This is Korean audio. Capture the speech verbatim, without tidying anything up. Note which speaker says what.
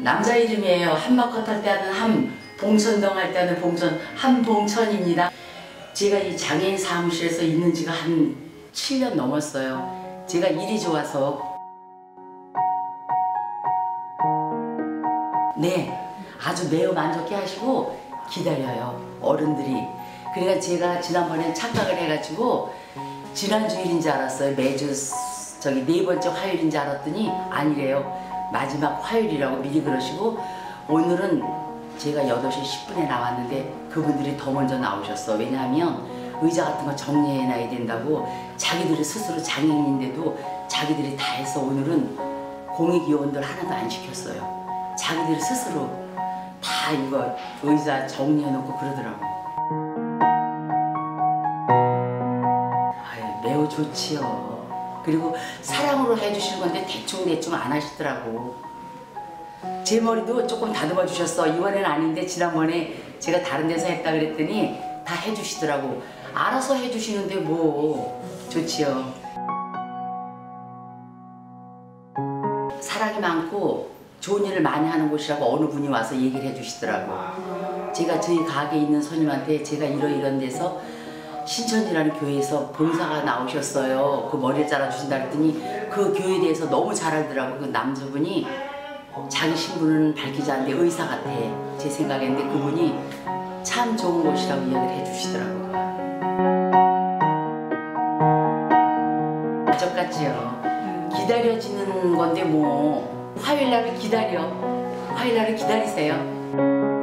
Speaker 1: 남자 이름이에요. 한마컷 할 때 하는 함, 봉선동 할 때 하는 봉선, 한봉천입니다. 제가 이 장애인 사무실에서 있는 지가 한 칠 년 넘었어요. 제가 일이 좋아서. 네, 아주 매우 만족해 하시고 기다려요, 어른들이. 그러니까 제가 지난번에 착각을 해가지고 지난주 일인 줄 알았어요. 매주 저기 네 번째 화요일인 줄 알았더니 아니래요. 마지막 화요일이라고 미리 그러시고, 오늘은 제가 여덟 시 십 분에 나왔는데 그분들이 더 먼저 나오셨어. 왜냐하면 의자 같은 거 정리해놔야 된다고. 자기들이 스스로 장애인인데도 자기들이 다 해서 오늘은 공익요원들 하나도 안 시켰어요. 자기들이 스스로 다 이거 의자 정리해놓고 그러더라고. 아유, 매우 좋지요. 그리고 사랑으로 해주시는 건데 대충대충 안 하시더라고. 제 머리도 조금 다듬어 주셨어. 이번에는 아닌데 지난번에 제가 다른 데서 했다 그랬더니 다 해주시더라고. 알아서 해주시는데 뭐 좋지요. 사랑이 많고 좋은 일을 많이 하는 곳이라고 어느 분이 와서 얘기를 해주시더라고. 제가 저희 가게에 있는 손님한테 제가 이러이런 데서 신천지라는 교회에서 봉사가 나오셨어요. 그 머리를 잘라주신다 그랬더니 그 교회에 대해서 너무 잘 알더라고. 그 남자분이 자기 신분은 밝히지 않는데 의사 같아, 제 생각인데 그분이 참 좋은 곳이라고 이야기를 해주시더라고. 가족같지요. 기다려지는 건데 뭐 화요일날을 기다려. 화요일날을 기다리세요.